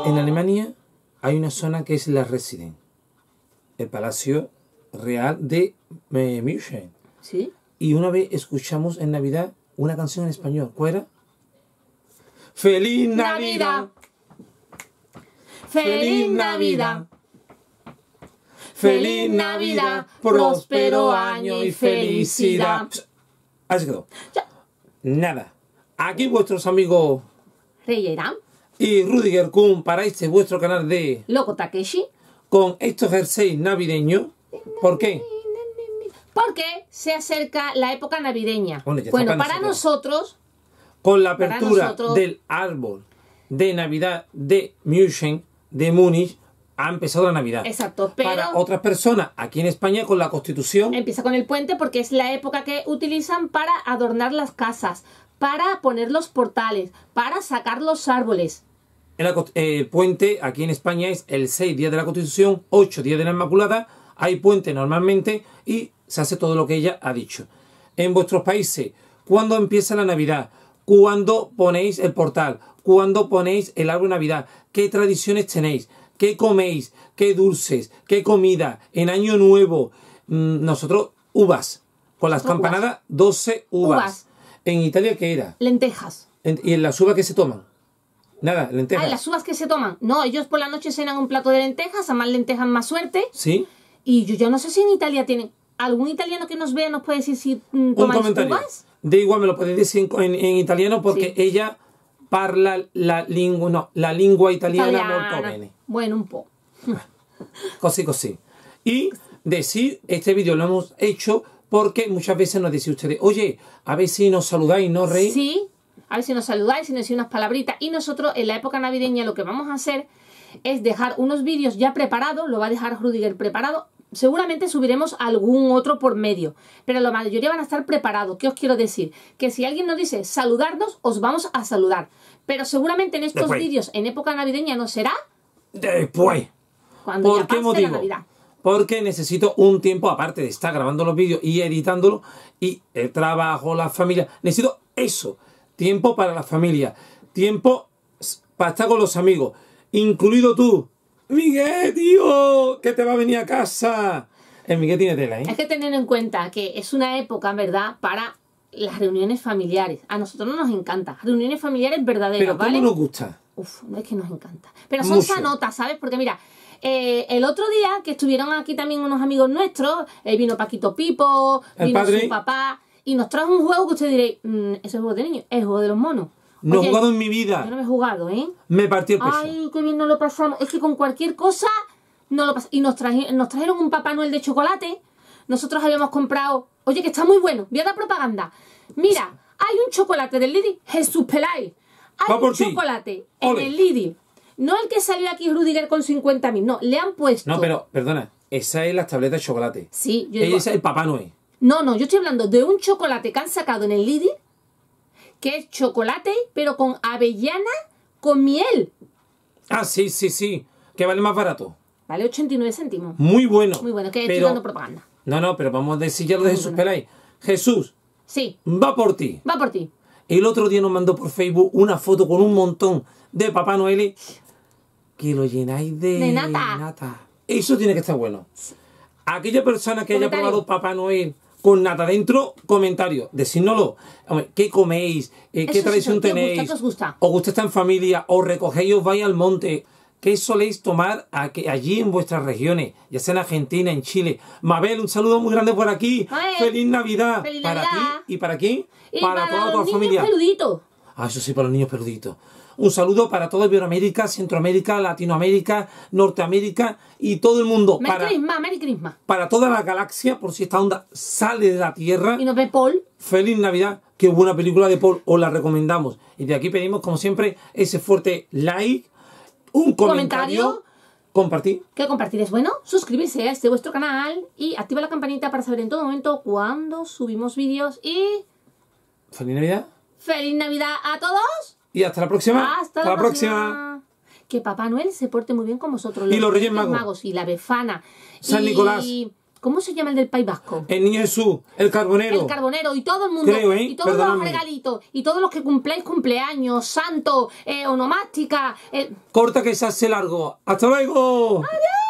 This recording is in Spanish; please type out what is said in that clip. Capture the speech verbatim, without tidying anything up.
En Alemania hay una zona que es la Residencia, el Palacio Real de eh, München. ¿Sí? Y una vez escuchamos en Navidad una canción en español. ¿Cuál era? ¡Feliz Navidad! ¡Feliz Navidad! ¡Feliz Navidad! ¡Próspero año y felicidad! Ahí se quedó. Ya. Nada. Aquí vuestros amigos Reyeran, y Rudiger Kun para este vuestro canal de Loco Takeshi. con estos jerseys navideños. ¿Por qué? Porque se acerca la época navideña. Bueno, ya está Bueno, para para nosotros, Con la Para apertura nosotros- del árbol de Navidad de München, de Múnich, ha empezado la Navidad. exacto, pero Para otras personas, aquí en España, con la Constitución, empieza con el puente porque es la época que utilizan para adornar las casas, para poner los portales, para sacar los árboles. en la cos- eh, el puente aquí en España es el seis días de la Constitución, ocho días de la Inmaculada, hay puente normalmente y se hace todo lo que ella ha dicho. En vuestros países, ¿cuándo empieza la Navidad? ¿Cuándo ponéis el portal? ¿Cuándo ponéis el árbol de Navidad? ¿Qué tradiciones tenéis? ¿Qué coméis? ¿Qué dulces? ¿Qué comida? En Año Nuevo, mmm, nosotros, uvas. Con las Nosotros campanadas, doce uvas. Uvas. ¿En Italia qué era? Lentejas. En- ¿Y en las uvas qué se toman? Nada, lentejas. Ah, las uvas que se toman. No, ellos por la noche cenan un plato de lentejas, a más lentejas más suerte. ¿Sí? Y yo, yo no sé si en Italia tienen... ¿Algún italiano que nos vea nos puede decir si mm, Un tomáis comentario. uvas? De igual me lo podéis decir en, en- en italiano porque Sí. ella parla la lingua, no, la lingua italiana Italiana. molto bene. Bueno, un poco. Così così. Y decir, este vídeo lo hemos hecho porque muchas veces nos decís ustedes, oye, a ver si nos saludáis, ¿no, Rey? Sí, a ver si nos saludáis, si nos decís unas palabritas. Y nosotros en la época navideña lo que vamos a hacer es dejar unos vídeos ya preparados, lo va a dejar Rudiger preparado. Seguramente subiremos algún otro por medio, pero la mayoría van a estar preparados. ¿Qué os quiero decir? Que si alguien nos dice saludarnos, os vamos a saludar. Pero seguramente en estos Después. vídeos en época navideña no será Después. cuando ¿Por ya qué pase motivo? la Navidad. Porque necesito un tiempo, aparte de estar grabando los vídeos y editándolos, y el trabajo, la familia. Necesito eso. Tiempo para la familia. Tiempo s- para estar con los amigos. Incluido tú. Miguel, tío, que te va a venir a casa. El Miguel tiene tela, Hay ¿eh? que tener en cuenta que es una época, en verdad, para las reuniones familiares. A nosotros no nos encanta. Reuniones familiares verdaderas, Pero ¿cómo ¿vale? nos gusta? Uf, no es que nos encanta. Pero son Mucho. sanotas, ¿sabes? Porque mira, eh, el otro día que estuvieron aquí también unos amigos nuestros, eh, vino Paquito Pipo, El vino padre. su papá, y nos trajo un juego que usted diréis, mm, ese es juego de niños, es el juego de los monos. No he Oye, jugado en mi yo no vida. me he jugado, ¿eh? Me partió el pecho. Ay, qué bien nos lo pasamos. Es que con cualquier cosa no lo pasamos. Y nos, traje- nos trajeron un Papá Noel de chocolate. Nosotros habíamos comprado... Oye, que está muy bueno. Voy a dar propaganda. Mira, hay un chocolate del Lidl, Jesús Pelay. Hay Va por un ti. chocolate Ole. en el Lidl. No el que salió aquí Rudiger con cincuenta mil. No, le han puesto... No, pero, perdona. Esa es la tableta de chocolate. Sí, yo digo... Esa es el Papá Noel. No, no, yo estoy hablando de un chocolate que han sacado en el Lidl, que es chocolate, pero con avellana con miel. Ah, sí, sí, sí. Que vale más barato. Vale ochenta y nueve céntimos. Muy bueno. Muy bueno, que estoy Pero- dando propaganda. No, no, pero vamos a decir ya lo de Muy Jesús bueno. Pelay. Jesús, Sí, va por ti. va por ti. El otro día nos mandó por Facebook una foto con un montón de Papá Noel que lo llenáis de, De nata. Eso tiene que estar bueno. Aquella persona que haya Comentario. probado Papá Noel con nata dentro, comentario, decídnoslo. Hombre, ¿qué coméis? Eh, ¿Qué Eso sí, tradición ¿qué os gusta? tenéis? ¿Qué os gusta? ¿Os gusta estar en familia? ¿Os recogéis y os vais al monte? ¿Qué soléis tomar aquí- allí en vuestras regiones? Ya sea en Argentina, en Chile. Mabel, un saludo muy grande por aquí. Mabel, ¡Feliz Navidad! feliz para Navidad. ti y para quién. Y para, para, toda los tu niños familia. peluditos. Ah, eso sí, para los niños peluditos. Un saludo para toda Iberoamérica, Centroamérica, Latinoamérica, Norteamérica y todo el mundo. Merry Para, Christmas, Merry Christmas. para toda la galaxia, por si esta onda sale de la Tierra. Y nos ve Paul. Feliz Navidad. Qué buena película de Paul. Os la recomendamos. Y de aquí pedimos, como siempre, ese fuerte like, un comentario, Comentario. compartir. Que compartir es bueno. Suscribirse a este vuestro canal. Y activa la campanita para saber en todo momento cuando subimos vídeos. Y Feliz Navidad. ¡Feliz Navidad a todos! Y hasta la próxima. Hasta la, próxima. Que Papá Noel se porte muy bien con vosotros. Y los Reyes Magos. Y la Befana. San y Nicolás. ¿Cómo se llama el del País Vasco? El Niño Jesús, el Carbonero. El Carbonero y todo el mundo. Creo, ¿eh? Y todos Perdóname. los regalitos. Y todos los que cumpléis cumpleaños, santo, eh, onomástica. Eh... Corta que se hace largo. ¡Hasta luego! ¡Adiós!